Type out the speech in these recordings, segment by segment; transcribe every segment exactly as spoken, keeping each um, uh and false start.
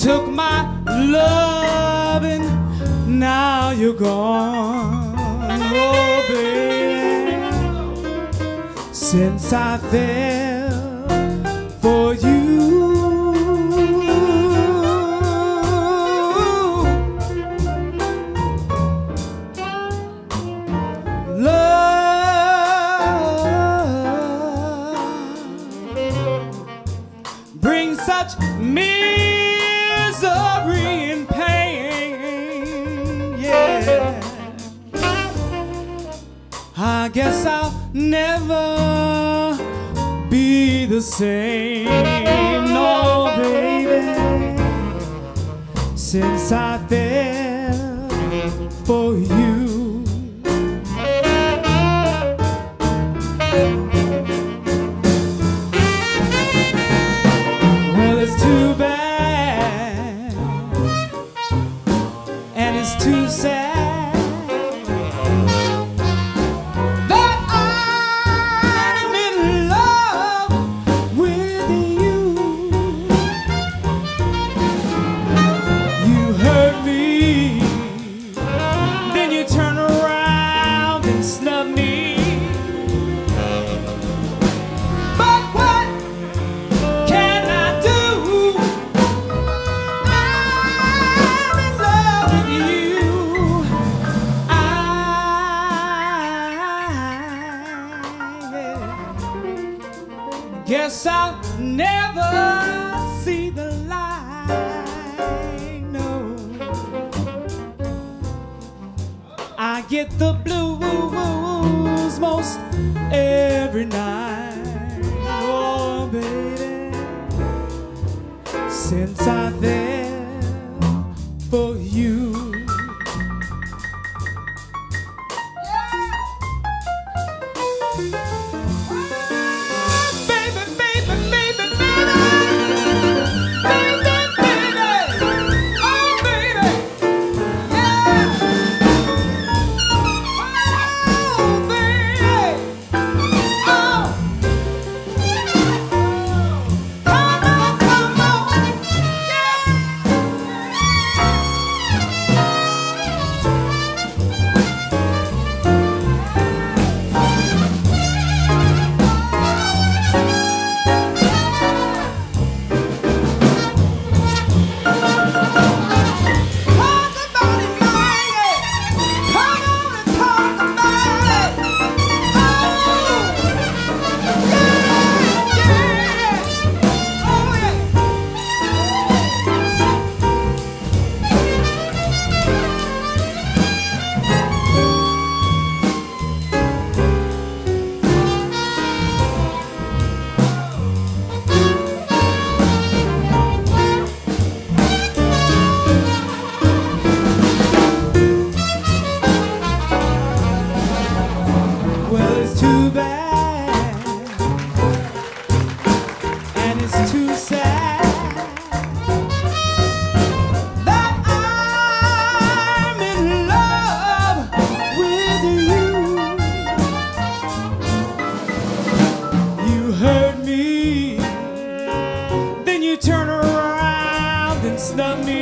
took my loving, now you're gone. Oh, baby, since I fell for you, bring such misery and pain, yeah. I guess I'll never be the same, no, baby, since I fell for you. It's too bad, and it's too sad that I'm in love with you. You hurt me, then you turn around and snub me. But what can I do? Guess I'll never see the light, no. I get the blues most every night, oh baby, since I fell for you. Well, it's too bad, and it's too sad that I'm in love with you. You hurt me, then you turn around and snub me.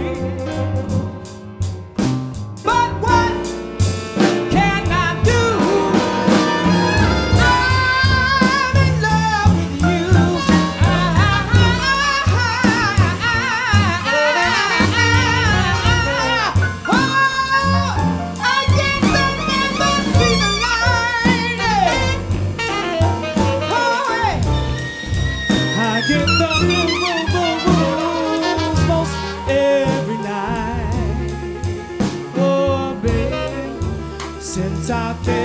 But what can I do? I get the blues most every night, oh baby, since I fell